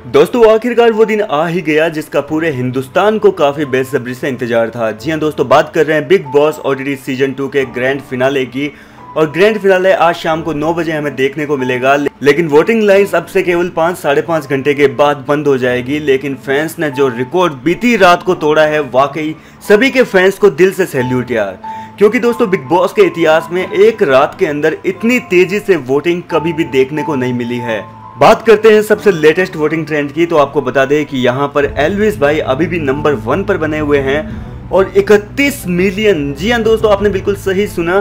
दोस्तों आखिरकार वो दिन आ ही गया जिसका पूरे हिंदुस्तान को काफी बेसब्री से इंतजार था। जी हां दोस्तों, बात कर रहे हैं बिग बॉस ओटीटी सीजन 2 के ग्रैंड फिनाले की। और ग्रैंड फिनाले आज शाम को 9 बजे हमें देखने को मिलेगा। लेकिन वोटिंग लाइन्स अब से केवल 5-5.5 घंटे के बाद बंद हो जाएगी। लेकिन फैंस ने जो रिकॉर्ड बीती रात को तोड़ा है, वाकई सभी के फैंस को दिल से सैल्यूट यार। क्योंकि दोस्तों बिग बॉस के इतिहास में एक रात के अंदर इतनी तेजी से वोटिंग कभी भी देखने को नहीं मिली है। बात करते हैं सबसे लेटेस्ट वोटिंग ट्रेंड की, तो आपको बता दें कि यहाँ पर एल्विस भाई अभी भी नंबर 1 पर बने हुए हैं और 31 मिलियन, जी हाँ दोस्तों आपने बिल्कुल सही सुना,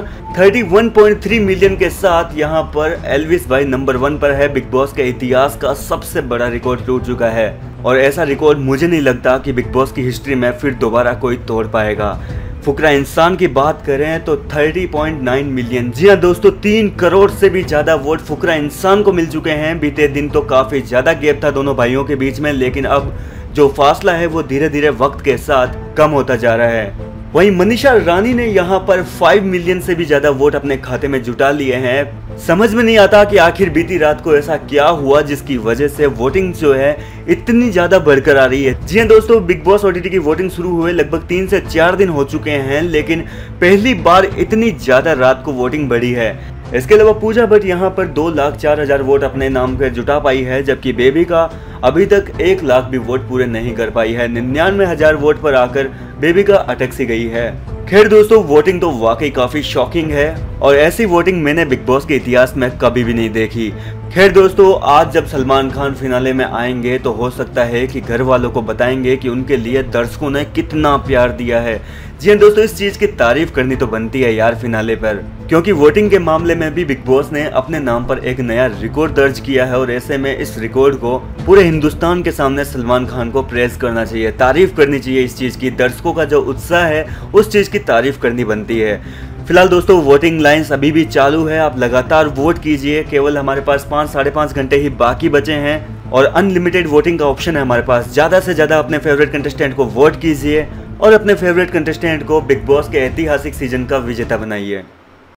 31.3 मिलियन के साथ यहाँ पर एल्विस भाई नंबर 1 पर है। बिग बॉस के इतिहास का सबसे बड़ा रिकॉर्ड टूट चुका है और ऐसा रिकॉर्ड मुझे नहीं लगता कि बिग बॉस की हिस्ट्री में फिर दोबारा कोई तोड़ पाएगा। फुकरा इंसान की बात करें तो 30.9 मिलियन, जी हाँ दोस्तों 3 करोड़ से भी ज्यादा वोट फुकरा इंसान को मिल चुके हैं। बीते दिन तो काफी ज्यादा गैप था दोनों भाइयों के बीच में, लेकिन अब जो फासला है वो धीरे धीरे वक्त के साथ कम होता जा रहा है। वहीं मनीषा रानी ने यहाँ पर 5 मिलियन से भी ज्यादा वोट अपने खाते में जुटा लिए हैं। समझ में नहीं आता कि आखिर बीती रात को ऐसा क्या हुआ जिसकी वजह से वोटिंग जो है इतनी ज्यादा बढ़कर आ रही है। जी हाँ दोस्तों, बिग बॉस ओटीटी की वोटिंग शुरू हुए लगभग 3 से 4 दिन हो चुके हैं, लेकिन पहली बार इतनी ज्यादा रात को वोटिंग बढ़ी है। इसके अलावा पूजा भट्ट यहाँ पर 2,04,000 वोट अपने नाम पर जुटा पाई है, जबकि बेबी का अभी तक 1 लाख भी वोट पूरे नहीं कर पाई है। 99,000 वोट पर आकर बेबी का अटक सी गई है। खैर दोस्तों, वोटिंग तो वाकई काफी शॉकिंग है और ऐसी वोटिंग मैंने बिग बॉस के इतिहास में कभी भी नहीं देखी। खैर दोस्तों, आज जब सलमान खान फिनाले में आएंगे तो हो सकता है कि घर वालों को बताएंगे कि उनके लिए दर्शकों ने कितना प्यार दिया है। जी हाँ दोस्तों, इस चीज की तारीफ करनी तो बनती है यार फिनाले पर, क्योंकि वोटिंग के मामले में भी बिग बॉस ने अपने नाम पर एक नया रिकॉर्ड दर्ज किया है और ऐसे में इस रिकॉर्ड को पूरे हिंदुस्तान के सामने सलमान खान को प्रेज करना चाहिए, तारीफ करनी चाहिए इस चीज की। दर्शकों का जो उत्साह है उस चीज की तारीफ करनी बनती है। फिलहाल दोस्तों वोटिंग लाइन्स अभी भी चालू है, आप लगातार वोट कीजिए। केवल हमारे पास 5-5.5 घंटे ही बाकी बचे हैं और अनलिमिटेड वोटिंग का ऑप्शन है हमारे पास। ज्यादा से ज्यादा अपने फेवरेट कंटेस्टेंट को वोट कीजिए और अपने फेवरेट कंटेस्टेंट को बिग बॉस के ऐतिहासिक सीजन का विजेता बनाइए।